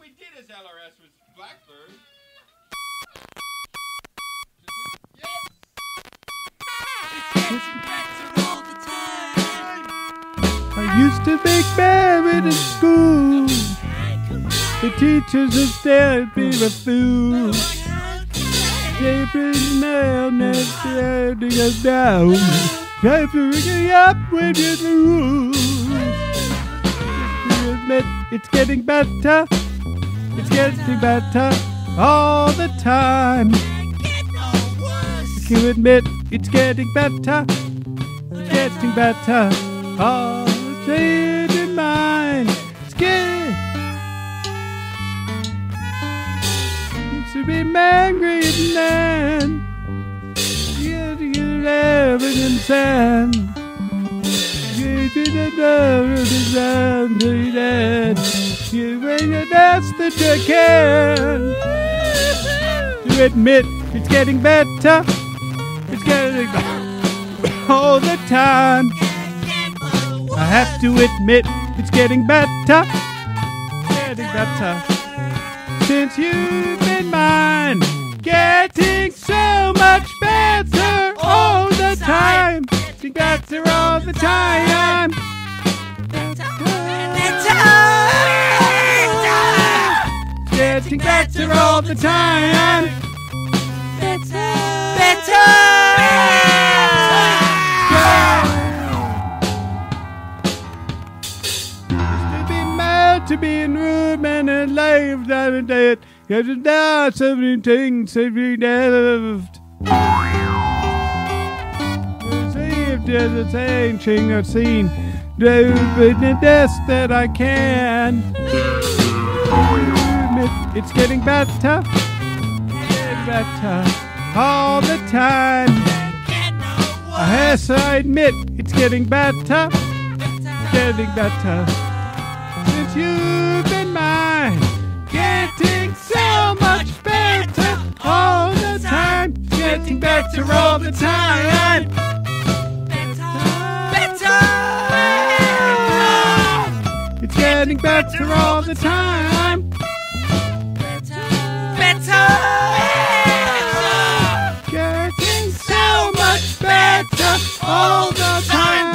we did as LRS was Blackbird. I used to make merit in school. The teachers have stared me a fool. They bring mail never to go down. Try to ring up when you lose. You admit it's getting better. It's getting better all the time. You admit it's getting better. It's getting better all the time in mind. It's getting. Used to be angry man. You living in sand. You didn't know the sand to dead. You bring the best that you can. To admit it's getting better. It's getting better all the time. I have to admit it's getting better. Getting better since you've been mine. Getting so much better all the time. Getting better all the time. Getting better all the time. To be in room and alive down and dead. Cause now so many things have been left. Received as the same thing I've seen. Do the best that I can. It's getting better. Getting better all the time. Yes, I admit it's getting better. Getting better. Since you've been mine, getting so much better all the time, getting better all the time. Better. It's getting better all the time. Better. Getting so much better all the time.